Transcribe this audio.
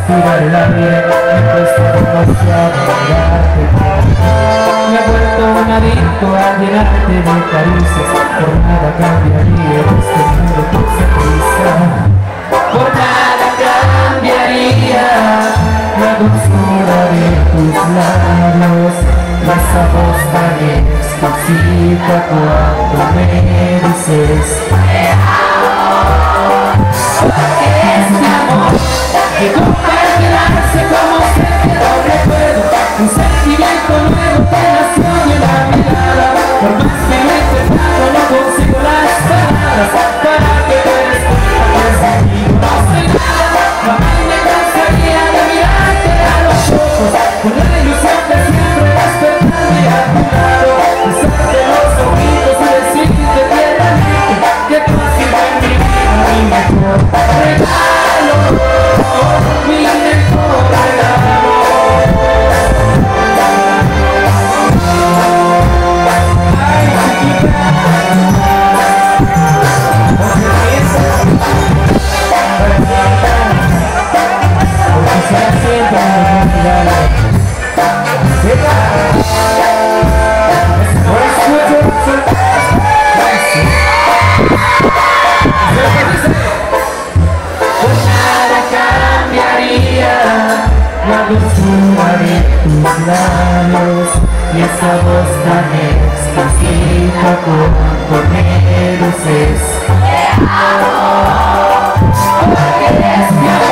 respirar el aire, me cuesta demasiado mirarte. Me he vuelto un adicto a llenarte de caricias, por nada cambiaría este mundo tu sonrisa. Por nada cambiaría la dulzura de tus labios, esa voz tan exquisita cuando me dices te amo. Porque este amor que compartirse como se quedó recuerdo, un sentimiento nuevo que nació de la mirada. Por más que me he intentado no consigo las palabras para que te des cuenta que sin ti no soy nada. Jamás me cansaría de mirarte a los ojos con la ilusión de siempre despertarme a tu lado, besarte los ojitos y decirte tiernamente que tú has sido en mi vida mi mejor regalo, mi mejor regalo. Ay, chiquita, porque se sienta en mi mirada. Pues nada cambiaría la dulzura de tus labios y esa voz tan exquisita cuando me dices te amo. Porque eres mi amor.